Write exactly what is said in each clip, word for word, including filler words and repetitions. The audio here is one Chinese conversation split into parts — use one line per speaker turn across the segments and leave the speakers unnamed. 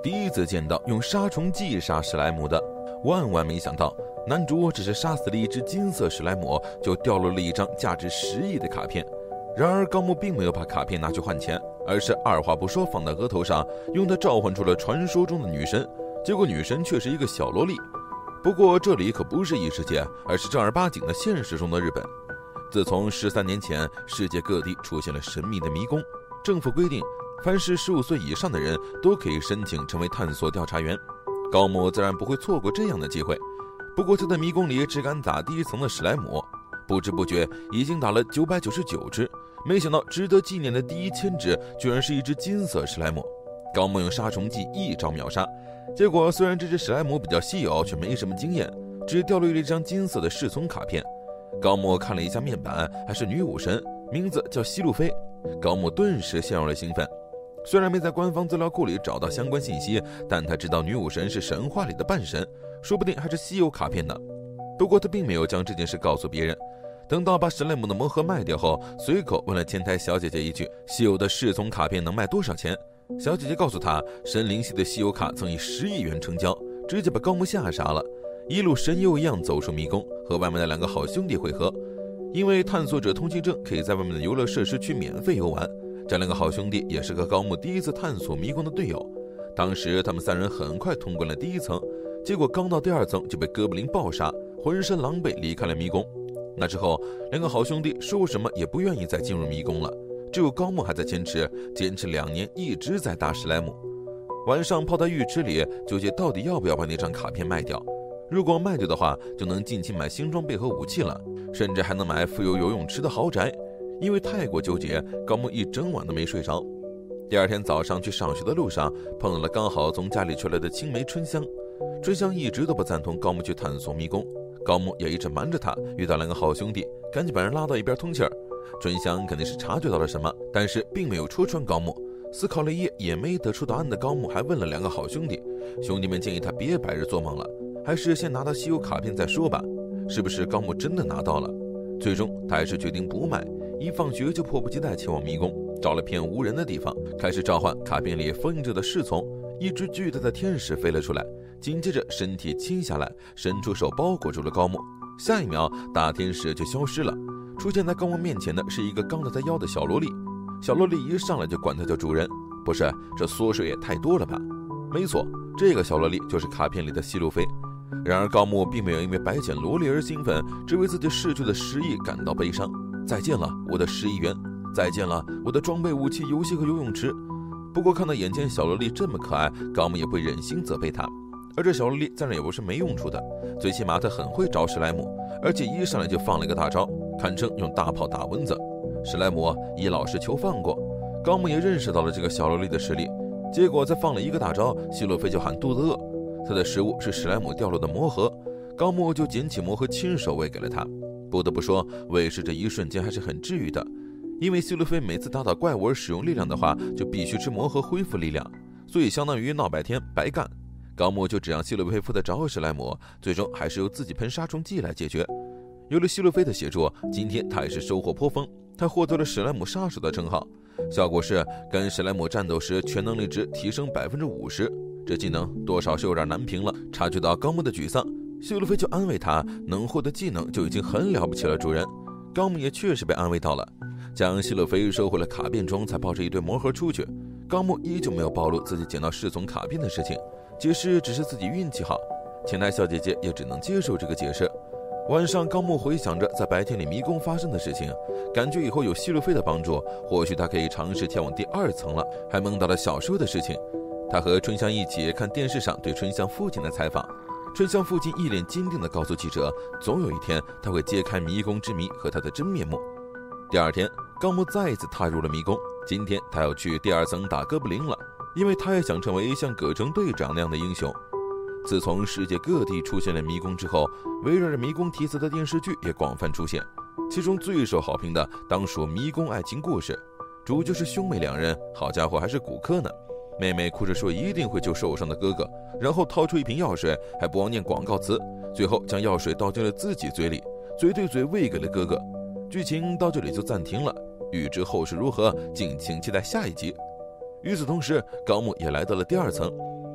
第一次见到用杀虫剂杀史莱姆的，万万没想到男主只是杀死了一只金色史莱姆，就掉落了一张价值十亿的卡片。然而高木并没有把卡片拿去换钱，而是二话不说放在额头上，用它召唤出了传说中的女神。结果女神却是一个小萝莉。不过这里可不是异世界，而是正儿八经的现实中的日本。自从十三年前，世界各地出现了神秘的迷宫，政府规定凡是十五岁以上的人都可以申请成为探索调查员。高木自然不会错过这样的机会。不过他在迷宫里只敢打第一层的史莱姆，不知不觉已经打了九百九十九只，没想到值得纪念的第一千只居然是一只金色史莱姆。高木用杀虫剂一招秒杀，结果虽然这只史莱姆比较稀有，却没什么经验，只掉落了一张金色的侍从卡片。高木看了一下面板，还是女武神，名字叫西路飞。高木顿时陷入了兴奋。虽然没在官方资料库里找到相关信息，但他知道女武神是神话里的半神，说不定还是稀有卡片呢。不过他并没有将这件事告诉别人。等到把史莱姆的魔盒卖掉后，随口问了前台小姐姐一句，稀有的侍从卡片能卖多少钱。小姐姐告诉他，神灵系的稀有卡曾以十亿元成交，直接把高木吓傻了。一路神游一样走出迷宫，和外面的两个好兄弟会合。因为探索者通行证可以在外面的游乐设施区免费游玩，这两个好兄弟也是和高木第一次探索迷宫的队友。当时他们三人很快通关了第一层，结果刚到第二层就被哥布林暴杀，浑身狼狈离开了迷宫。那之后，两个好兄弟说什么也不愿意再进入迷宫了，只有高木还在坚持，坚持两年一直在打史莱姆。晚上泡在浴池里，纠结到底要不要把那张卡片卖掉。如果卖掉的话，就能尽情买新装备和武器了，甚至还能买附有游泳池的豪宅。因为太过纠结，高木一整晚都没睡着。第二天早上去上学的路上，碰到了刚好从家里出来的青梅春香。春香一直都不赞同高木去探索迷宫，高木也一直瞒着他。遇到两个好兄弟，赶紧把人拉到一边通气儿。春香肯定是察觉到了什么，但是并没有戳穿高木。思考了一夜也没得出答案的高木还问了两个好兄弟，兄弟们建议他别白日做梦了，还是先拿到稀有卡片再说吧。是不是高木真的拿到了？最终他还是决定不卖，一放学就迫不及待前往迷宫，找了片无人的地方，开始召唤卡片里封印着的侍从。一只巨大的天使飞了出来，紧接着身体倾下来，伸出手包裹住了高木。下一秒大天使就消失了，出现在高木面前的是一个刚到他腰的小萝莉。小萝莉一上来就管他叫主人，不是，这缩水也太多了吧？没错，这个小萝莉就是卡片里的西路飞。然而高木并没有因为白捡萝莉而兴奋，只为自己逝去的十亿感到悲伤。再见了，我的十亿元！再见了，我的装备、武器、游戏和游泳池！不过看到眼前小萝莉这么可爱，高木也不忍心责备她。而这小萝莉自然也不是没用处的，最起码她很会找史莱姆，而且一上来就放了一个大招，堪称用大炮打蚊子。史莱姆以老实求放过，高木也认识到了这个小萝莉的实力。结果再放了一个大招，西洛菲就喊肚子饿。他的食物是史莱姆掉落的魔盒，高木就捡起魔盒亲手喂给了他。不得不说，喂食这一瞬间还是很治愈的，因为西洛菲每次打倒怪物而使用力量的话，就必须吃魔盒恢复力量，所以相当于闹白天白干。高木就只让西洛菲负责找史莱姆，最终还是由自己喷杀虫剂来解决。有了西洛菲的协助，今天他也是收获颇丰，他获得了史莱姆杀手的称号，效果是跟史莱姆战斗时全能力值提升 百分之五十。这技能多少是有点难评了。察觉到高木的沮丧，西路飞就安慰他，能获得技能就已经很了不起了，主人。高木也确实被安慰到了，将西路飞收回了卡片中，才抱着一堆魔盒出去。高木依旧没有暴露自己捡到侍从卡片的事情，解释只是自己运气好。前台小姐姐也只能接受这个解释。晚上，高木回想着在白天里迷宫发生的事情，感觉以后有西路飞的帮助，或许他可以尝试前往第二层了。还梦到了小时候的事情。他和春香一起看电视上对春香父亲的采访，春香父亲一脸坚定地告诉记者，总有一天他会揭开迷宫之谜和他的真面目。第二天，高木再一次踏入了迷宫，今天他要去第二层打哥布林了，因为他也想成为像葛城队长那样的英雄。自从世界各地出现了迷宫之后，围绕着迷宫题材的电视剧也广泛出现，其中最受好评的当属迷宫爱情故事，主角是兄妹两人，好家伙还是骨科呢。妹妹哭着说一定会救受伤的哥哥，然后掏出一瓶药水，还不忘念广告词，最后将药水倒进了自己嘴里，嘴对嘴喂给了哥哥。剧情到这里就暂停了，欲知后事如何，敬请期待下一集。与此同时，高木也来到了第二层，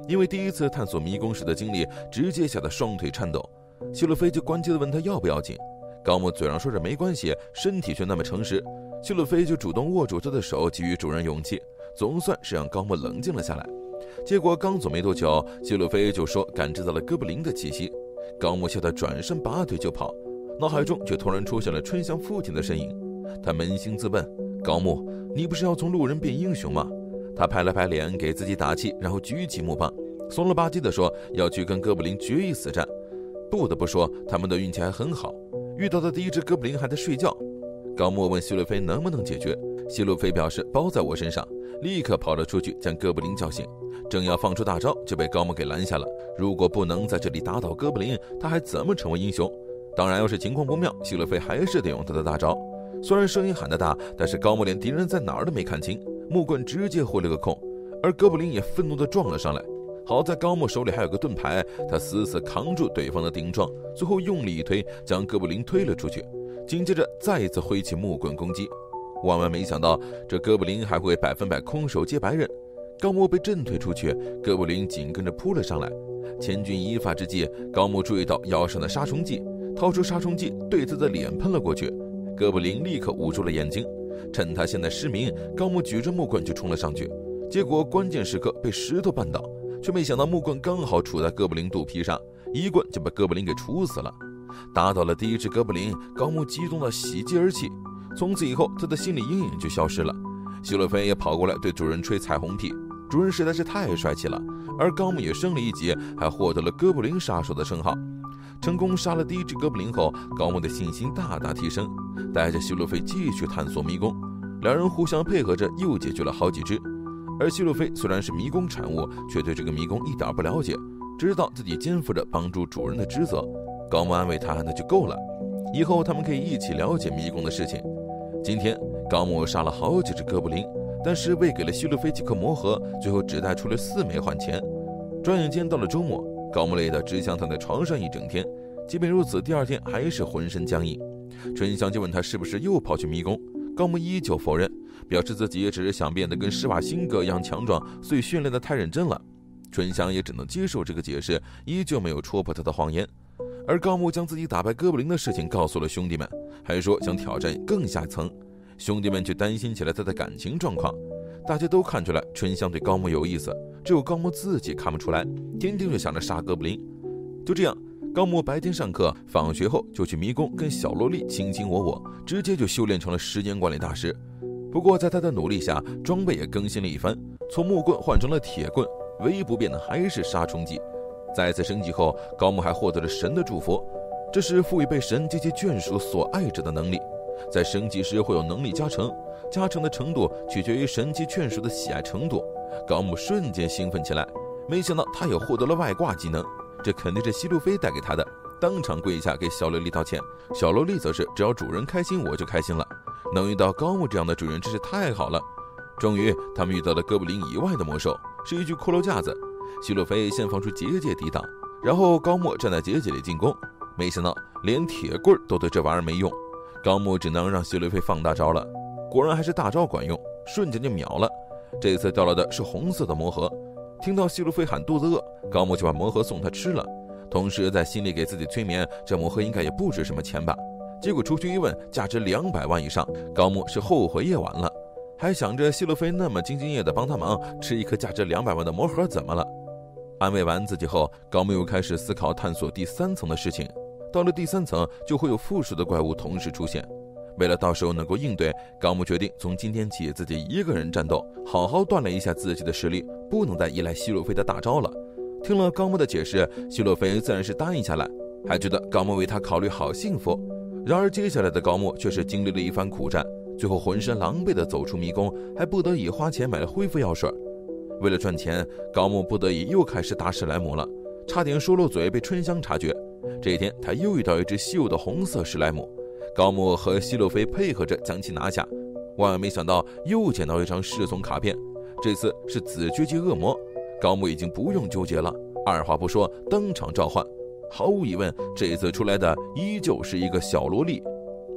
因为第一次探索迷宫时的经历，直接吓得双腿颤抖。希洛菲就关切地问他要不要紧，高木嘴上说着没关系，身体却那么诚实。希洛菲就主动握住他的手，给予主人勇气，总算是让高木冷静了下来。结果刚走没多久，希洛菲就说感知到了哥布林的气息。高木吓得转身拔腿就跑，脑海中却突然出现了春香父亲的身影。他扪心自问，高木，你不是要从路人变英雄吗？他拍了拍脸给自己打气，然后举起木棒，怂了吧唧地说要去跟哥布林决一死战。不得不说，他们的运气还很好，遇到的第一只哥布林还在睡觉。高木问希洛菲能不能解决，希洛菲表示包在我身上，立刻跑了出去将哥布林叫醒，正要放出大招就被高木给拦下了。如果不能在这里打倒哥布林，他还怎么成为英雄？当然要是情况不妙，希洛菲还是得用他的大招。虽然声音喊得大，但是高木连敌人在哪儿都没看清，木棍直接挥了个空，而哥布林也愤怒地撞了上来。好在高木手里还有个盾牌，他死死扛住对方的顶撞，最后用力一推，将哥布林推了出去，紧接着再一次挥起木棍攻击。万万没想到，这哥布林还会百分百空手接白刃。高木被震退出去，哥布林紧跟着扑了上来。千钧一发之际，高木注意到腰上的杀虫剂，掏出杀虫剂对他的脸喷了过去。哥布林立刻捂住了眼睛，趁他现在失明，高木举着木棍就冲了上去，结果关键时刻被石头绊倒，却没想到木棍刚好杵在哥布林肚皮上，一棍就把哥布林给处死了。打倒了第一只哥布林，高木激动的喜极而泣，从此以后他的心理阴影就消失了。希洛菲也跑过来对主人吹彩虹屁，主人实在是太帅气了，而高木也升了一级，还获得了哥布林杀手的称号。成功杀了第一只哥布林后，高木的信心大大提升，带着希洛菲继续探索迷宫。两人互相配合着，又解决了好几只。而希洛菲虽然是迷宫产物，却对这个迷宫一点不了解，只知道自己肩负着帮助主人的职责。高木安慰他，那就够了，以后他们可以一起了解迷宫的事情。今天高木杀了好几只哥布林，但是喂给了希洛菲几颗魔核，最后只带出了四枚换钱。转眼间到了周末，高木累得只想躺在床上一整天，即便如此，第二天还是浑身僵硬。春香就问他是不是又跑去迷宫，高木依旧否认，表示自己也只是想变得跟施瓦辛格一样强壮，所以训练得太认真了。春香也只能接受这个解释，依旧没有戳破他的谎言。而高木将自己打败哥布林的事情告诉了兄弟们，还说想挑战更下层。兄弟们却担心起来他的感情状况。大家都看出来春香对高木有意思，只有高木自己看不出来，天天就想着杀哥布林。就这样，高木白天上课，放学后就去迷宫跟小萝莉卿卿我我，直接就修炼成了时间管理大师。不过在他的努力下，装备也更新了一番，从木棍换成了铁棍，唯一不变的还是杀虫剂。再次升级后，高木还获得了神的祝福，这是赋予被神及其眷属所爱者的能力。在升级时会有能力加成，加成的程度取决于神及眷属的喜爱程度。高木瞬间兴奋起来，没想到他也获得了外挂技能，这肯定是希洛菲带给他的，当场跪下给小萝莉道歉。小萝莉则是只要主人开心我就开心了，能遇到高木这样的主人真是太好了。终于他们遇到了哥布林以外的魔兽，是一具骷髅架子。希洛菲先放出结界抵挡，然后高木站在结界里进攻，没想到连铁棍都对这玩意儿没用，高木只能让希洛菲放大招了。果然还是大招管用，瞬间就秒了。这次掉了的是红色的魔核。听到希洛菲喊肚子饿，高木就把魔核送他吃了，同时在心里给自己催眠，这魔核应该也不值什么钱吧。结果出去一问，价值两百万以上，高木是后悔夜晚了，还想着希洛菲那么兢兢业业的帮他忙，吃一颗价值两百万的魔核怎么了。安慰完自己后，高木又开始思考探索第三层的事情。到了第三层，就会有复数的怪物同时出现。为了到时候能够应对，高木决定从今天起自己一个人战斗，好好锻炼一下自己的实力，不能再依赖希洛菲的大招了。听了高木的解释，希洛菲自然是答应下来，还觉得高木为他考虑好幸福。然而接下来的高木却是经历了一番苦战，最后浑身狼狈地走出迷宫，还不得已花钱买了恢复药水。为了赚钱，高木不得已又开始打史莱姆了，差点说漏嘴被春香察觉。这一天他又遇到一只稀有的红色史莱姆，高木和希洛菲配合着将其拿下，万万没想到又捡到一张侍从卡片，这次是紫绝级恶魔。高木已经不用纠结了，二话不说当场召唤。毫无疑问，这次出来的依旧是一个小萝莉。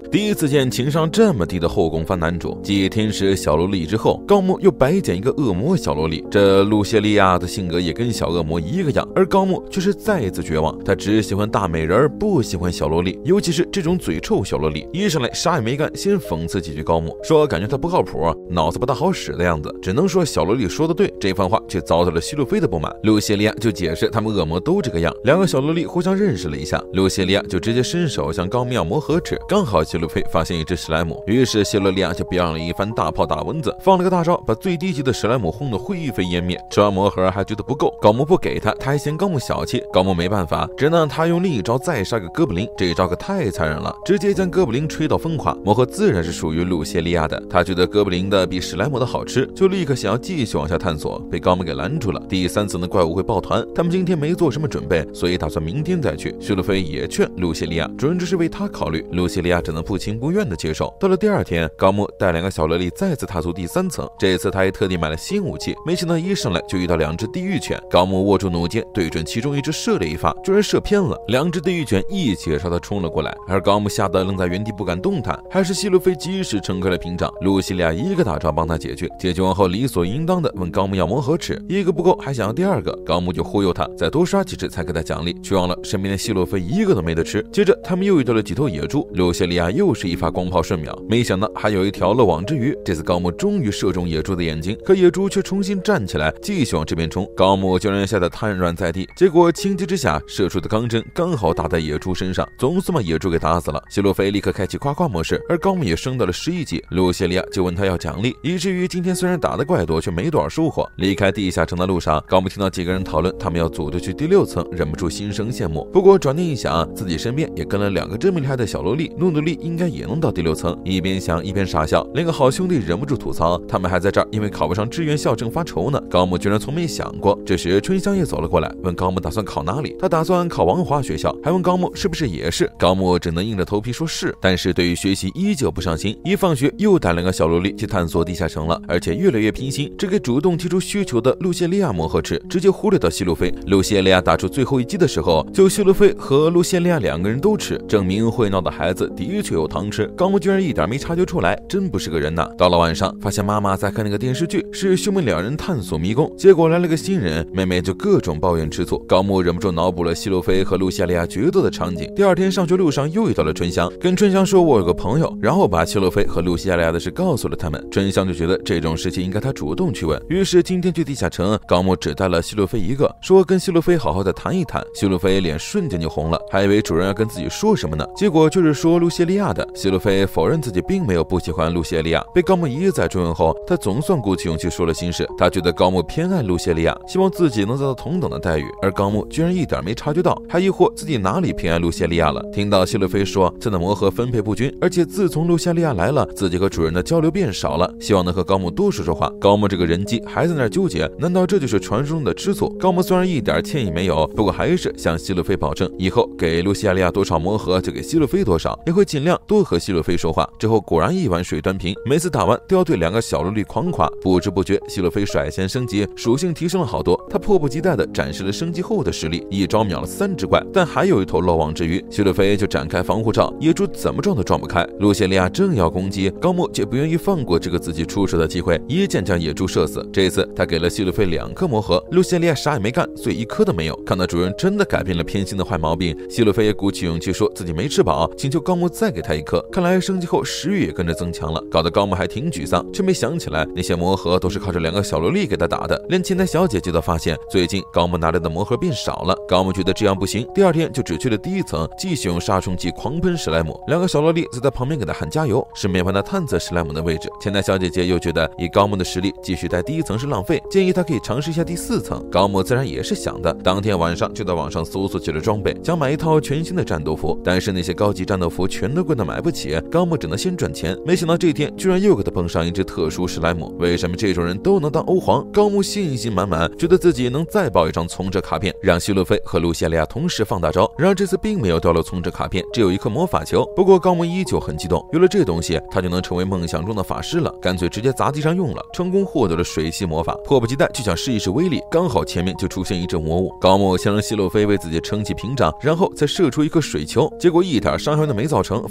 第一次见情商这么低的后宫番男主，继天使小萝莉之后，高木又白捡一个恶魔小萝莉。这露谢利亚的性格也跟小恶魔一个样，而高木却是再一次绝望，他只喜欢大美人，不喜欢小萝莉，尤其是这种嘴臭小萝莉。一上来啥也没干，先讽刺几句高木，说感觉他不靠谱，脑子不大好使的样子，只能说小萝莉说的对。这番话却遭到了希路菲的不满，露谢利亚就解释他们恶魔都这个样。两个小萝莉互相认识了一下，露谢利亚就直接伸手向高木要磨合齿，刚好希路菲发现一只史莱姆，于是希罗利亚就表演了一番大炮打蚊子，放了个大招，把最低级的史莱姆轰得灰飞烟灭。吃完魔盒还觉得不够，高木不给他，他还嫌高木小气，高木没办法，只能他用另一招再杀个哥布林，这一招可太残忍了，直接将哥布林吹到风化。魔盒自然是属于露谢利亚的，他觉得哥布林的比史莱姆的好吃，就立刻想要继续往下探索，被高木给拦住了。第三层的怪物会抱团，他们今天没做什么准备，所以打算明天再去。希路菲也劝露谢利亚，主人这是为他考虑，露谢利亚只能不情不愿的接受。到了第二天，高木带两个小萝莉再次踏足第三层，这次他还特地买了新武器，没想到一上来就遇到两只地狱犬。高木握住弩箭，对准其中一只射了一发，居然射偏了，两只地狱犬一起朝他冲了过来，而高木吓得愣在原地不敢动弹。还是希路菲及时撑开了屏障，露西利亚一个大招帮他解决，解决完后理所应当的问高木要魔盒齿，一个不够还想要第二个，高木就忽悠他再多刷几只才给他奖励，却忘了身边的希路菲一个都没得吃。接着他们又遇到了几头野猪，露西利亚又是一发光炮瞬秒，没想到还有一条漏网之鱼，这次高木终于射中野猪的眼睛，可野猪却重新站起来继续往这边冲，高木就让吓得瘫软在地，结果情急之下射出的钢针刚好打在野猪身上，总算把野猪给打死了。希路菲立刻开启夸夸模式，而高木也升到了十一级，露西利亚就问他要奖励，以至于今天虽然打得怪多，却没多少收获。离开地下城的路上，高木听到几个人讨论他们要组队去第六层，忍不住心生羡慕。不过转念一想，自己身边也跟了两个这么厉害的小萝莉，努努力应该也能到第六层。一边想一边傻笑，连个好兄弟忍不住吐槽，他们还在这儿因为考不上志愿校正发愁呢。高木居然从没想过。这时春香也走了过来，问高木打算考哪里，他打算考王华学校，还问高木是不是也是。高木只能硬着头皮说是，但是对于学习依旧不上心。一放学又带两个小萝莉去探索地下城了，而且越来越拼心。这个主动提出需求的露谢利亚魔盒齿直接忽略到希路菲。露谢利亚打出最后一击的时候，就希路菲和露谢利亚两个人都吃，证明会闹的孩子的确有糖吃。高木居然一点没察觉出来，真不是个人呐。到了晚上，发现妈妈在看那个电视剧，是兄妹两人探索迷宫，结果来了个新人，妹妹就各种抱怨吃醋。高木忍不住脑补了希路菲和露谢利亚决斗的场景。第二天上学路上又遇到了春香，跟春香说我有个朋友，然后把希路菲和露西亚利亚的事告诉了他们。春香就觉得这种事情应该他主动去问，于是今天去地下城，高木只带了希路菲一个，说跟希路菲好好的谈一谈。希路菲脸瞬间就红了，还以为主人要跟自己说什么呢，结果就是说露西利亚的。希路菲否认自己并没有不喜欢露西利亚，被高木一再追问后，他总算鼓起勇气说了心事。他觉得高木偏爱露西利亚，希望自己能得到同等的待遇，而高木居然一点没察觉到，还疑惑自己哪里偏爱露西利亚了。听到希路菲说现在魔盒分配不均，而且自从露西利亚来了，自己和主人的交流变少了，希望能和高木多说说话。高木这个人机还在那儿纠结，难道这就是传说中的吃醋？高木虽然一点歉意没有，不过还是向希路菲保证，以后给露西亚利亚多少魔盒就给希路菲多少，也会尽量多和希路菲说话。之后果然一碗水端平，每次打完都要对两个小萝莉狂夸。不知不觉希路菲率先升级，属性提升了好多，他迫不及待地展示了升级后的实力，一招秒了三只怪，但还有一头漏网之鱼，希路菲就展开防护罩，野猪怎么撞都撞不开。露西利亚正要攻击，高木却不愿意放过这个自己出手的机会，一箭将野猪射死。这次他给了希路菲两颗魔盒，露西利亚啥也没干，所以一颗都没有。看到主人真的改变了偏心的坏毛病，希路菲也鼓起勇气说自己没吃饱，请求高木再给他一颗。看来升级后食欲也跟着增强了，搞得高木还挺沮丧，却没想起来那些魔盒都是靠着两个小萝莉给他打的。连前台小姐姐都发现最近高木拿来的魔盒变少了，高木觉得这样不行，第二天就只去了第一层，继续用杀虫剂狂喷史莱姆。两个小萝莉则在旁边给他喊加油，顺便帮他探测史莱姆的位置。前台小姐姐又觉得以高木的实力继续在第一层是浪费，建议他可以尝试一下第四层。高木自然也是想的，当天晚上就在网上搜索起了装备，想买一套全新的战斗服，但是那些高级战斗服全都贵到买不起，高木只能先赚钱。没想到这天居然又给他碰上一只特殊史莱姆，为什么这种人都能当欧皇？高木信心满满，觉得自己能再爆一张从者卡片，让希路菲和露西亚利亚同时放大招。然而这次并没有掉落从者卡片，只有一颗魔法球。不过高木依旧很激动，有了这东西他就能成为梦想中的法师了，干脆直接砸地上用了，成功获得了水系魔法。迫不及待就想试一试威力，刚好前面就出现一阵魔雾，高木先让希路菲为自己撑起屏障，然后再射出一颗水球，结果一点伤害都没造成，反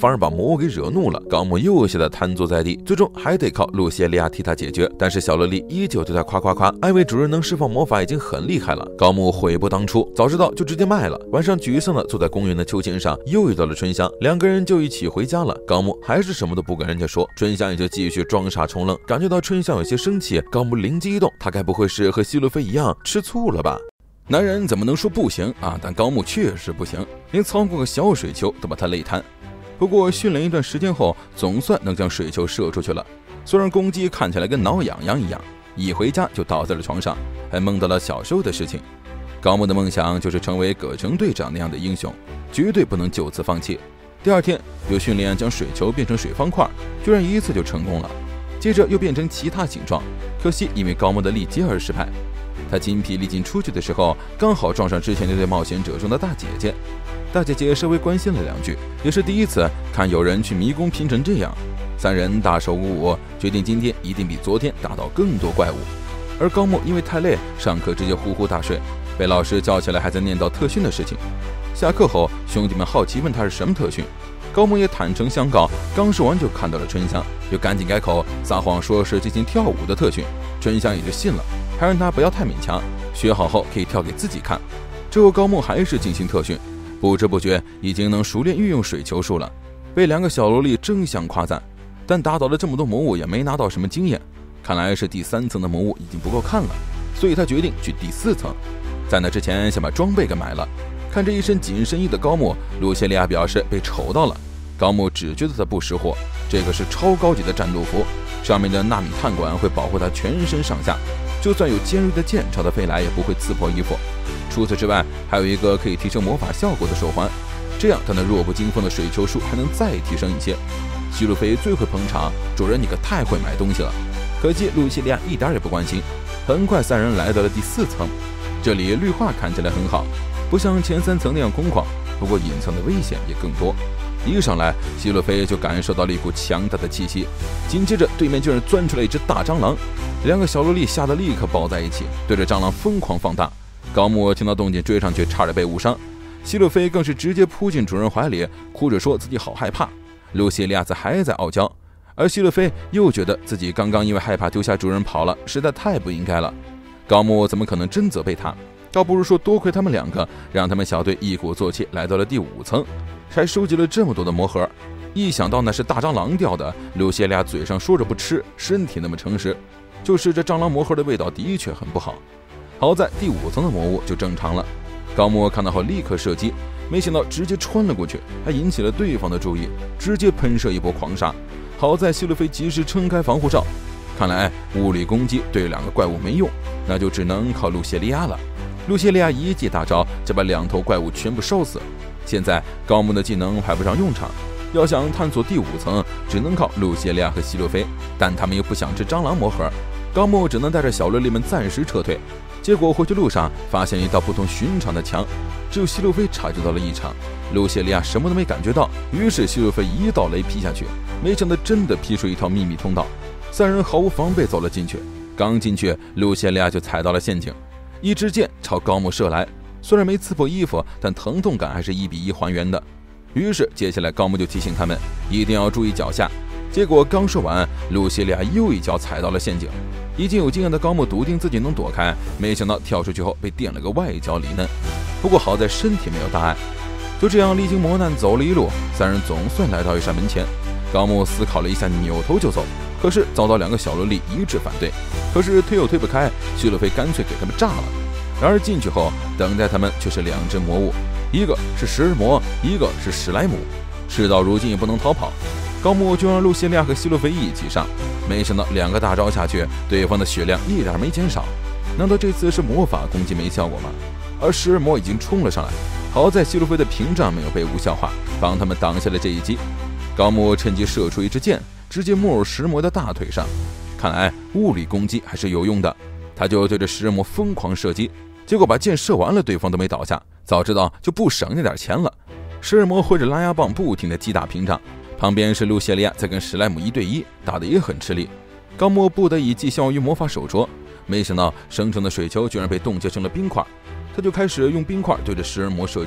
反而把魔物给惹怒了。高木又吓得瘫坐在地，最终还得靠露西利亚替他解决。但是小萝莉依旧对他夸夸夸，安慰主人能释放魔法已经很厉害了。高木悔不当初，早知道就直接卖了。晚上沮丧的坐在公园的秋千上，又遇到了春香，两个人就一起回家了。高木还是什么都不跟人家说，春香也就继续装傻充愣。感觉到春香有些生气，高木灵机一动，他该不会是和希路飞一样吃醋了吧？男人怎么能说不行啊？但高木确实不行，连操控个小水球都把他累瘫。不过训练一段时间后，总算能将水球射出去了。虽然公鸡看起来跟挠痒痒一样，一回家就倒在了床上，还梦到了小时候的事情。高木的梦想就是成为葛城队长那样的英雄，绝对不能就此放弃。第二天又训练将水球变成水方块，居然一次就成功了。接着又变成其他形状，可惜因为高木的力竭而失败。他筋疲力尽出去的时候，刚好撞上之前那对冒险者中的大姐姐。大姐姐稍微关心了两句，也是第一次看有人去迷宫拼成这样。三人大手鼓舞，决定今天一定比昨天打倒更多怪物。而高木因为太累，上课直接呼呼大睡，被老师叫起来还在念叨特训的事情。下课后，兄弟们好奇问他是什么特训，高木也坦诚相告，刚说完就看到了春香，就赶紧改口撒谎说是进行跳舞的特训。春香也就信了，还让他不要太勉强，学好后可以跳给自己看。之后高木还是进行特训，不知不觉已经能熟练运用水球术了，被两个小萝莉争相夸赞。但打倒了这么多魔物也没拿到什么经验，看来是第三层的魔物已经不够看了，所以他决定去第四层。在那之前先把装备给买了。看着一身紧身衣的高木，露西利亚表示被瞅到了。高木只觉得他不识货，这个是超高级的战斗服，上面的纳米碳管会保护他全身上下，就算有尖锐的剑朝他飞来也不会刺破衣服。除此之外，还有一个可以提升魔法效果的手环，这样他那弱不禁风的水球术还能再提升一些。希路飞最会捧场，主人你可太会买东西了。可惜露西利亚一点也不关心。很快三人来到了第四层，这里绿化看起来很好，不像前三层那样空旷，不过隐藏的危险也更多。一上来，希路飞就感受到了一股强大的气息，紧接着对面居然钻出来一只大蟑螂，两个小萝莉吓得立刻抱在一起，对着蟑螂疯狂放大。高木听到动静追上去，差点被误伤。希路飞更是直接扑进主人怀里，哭着说自己好害怕。露西利亚子还在傲娇，而希路飞又觉得自己刚刚因为害怕丢下主人跑了，实在太不应该了。高木怎么可能真责备他？倒不如说多亏他们两个，让他们小队一鼓作气来到了第五层，还收集了这么多的魔盒。一想到那是大蟑螂掉的，露西利亚嘴上说着不吃，身体那么诚实，就是这蟑螂魔盒的味道的确很不好。好在第五层的魔物就正常了，高木看到后立刻射击，没想到直接穿了过去，还引起了对方的注意，直接喷射一波狂杀。好在希路飞及时撑开防护罩，看来物理攻击对两个怪物没用，那就只能靠露西利亚了。露西利亚一记大招就把两头怪物全部烧死。现在高木的技能派不上用场，要想探索第五层，只能靠露西利亚和希路飞，但他们又不想吃蟑螂魔盒，高木只能带着小萝莉们暂时撤退。结果回去路上发现一道不同寻常的墙，只有希路飞察觉到了异常，露西利亚什么都没感觉到。于是希路飞一道雷劈下去，没想到真的劈出一条秘密通道，三人毫无防备走了进去。刚进去，露西利亚就踩到了陷阱，一支箭朝高木射来，虽然没刺破衣服，但疼痛感还是一比一还原的。于是接下来高木就提醒他们一定要注意脚下。结果刚说完，露西利亚又一脚踩到了陷阱。已经有经验的高木笃定自己能躲开，没想到跳出去后被电了个外焦里嫩。不过好在身体没有大碍。就这样历经磨难走了一路，三人总算来到一扇门前。高木思考了一下，扭头就走，可是遭到两个小萝莉一致反对。可是推又推不开，希路飞干脆给他们炸了。然而进去后，等待他们却是两只魔物，一个是食人魔，一个是史莱姆。事到如今也不能逃跑，高木就让露西利亚和希路飞一起上。没想到两个大招下去，对方的血量一点没减少。难道这次是魔法攻击没效果吗？而食人魔已经冲了上来，好在希路飞的屏障没有被无效化，帮他们挡下了这一击。高木趁机射出一支箭，直接没入食人魔的大腿上。看来物理攻击还是有用的，他就对着食人魔疯狂射击，结果把箭射完了，对方都没倒下。早知道就不省那点钱了。食人魔挥着拉压棒不停地击打屏障，旁边是露西利亚在跟史莱姆一对一，打得也很吃力。高木不得已寄效于魔法手镯，没想到生成的水球居然被冻结成了冰块，他就开始用冰块对着食人魔射击。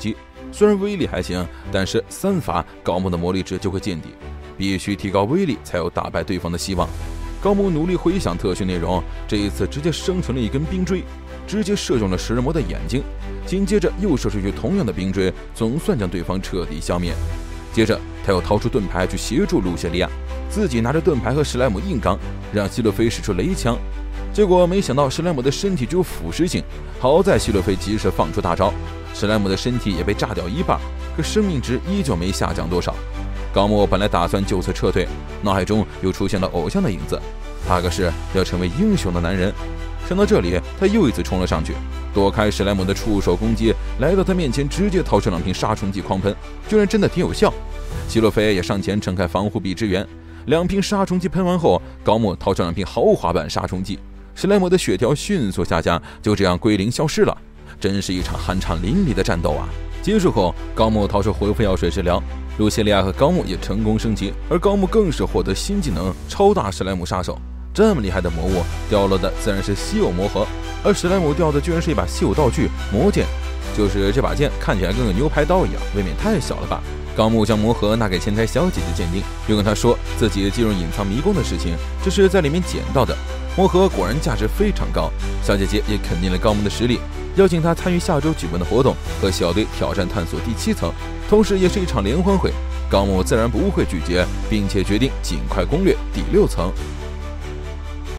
虽然威力还行，但是三发高木的魔力值就会见底，必须提高威力才有打败对方的希望。高木努力回想特训内容，这一次直接生成了一根冰锥，直接射中了食人魔的眼睛，紧接着又射出去同样的冰锥，总算将对方彻底消灭。接着他又掏出盾牌去协助露西利亚，自己拿着盾牌和史莱姆硬刚，让希洛菲使出雷枪。结果没想到史莱姆的身体具有腐蚀性，好在希洛菲及时放出大招，史莱姆的身体也被炸掉一半，可生命值依旧没下降多少。高木本来打算就此撤退，脑海中又出现了偶像的影子，他可是要成为英雄的男人。想到这里，他又一次冲了上去，躲开史莱姆的触手攻击，来到他面前直接掏出两瓶杀虫剂狂喷，居然真的挺有效。希洛菲也上前撑开防护壁支援，两瓶杀虫剂喷完后，高木掏出两瓶豪华版杀虫剂，史莱姆的血条迅速下降，就这样归零消失了。真是一场酣畅淋漓的战斗啊！结束后，高木掏出回复药水治疗，露西利亚和高木也成功升级，而高木更是获得新技能超大史莱姆杀手。这么厉害的魔物掉落的自然是稀有魔盒，而史莱姆掉的居然是一把稀有道具魔剑，就是这把剑看起来跟个牛排刀一样，未免太小了吧。高木将魔盒拿给前台小姐姐鉴定，又跟她说自己进入隐藏迷宫的事情，这是在里面捡到的。魔盒果然价值非常高，小姐姐也肯定了高木的实力，邀请他参与下周举办的活动，和小队挑战探索第七层，同时也是一场联欢会。高木自然不会拒绝，并且决定尽快攻略第六层。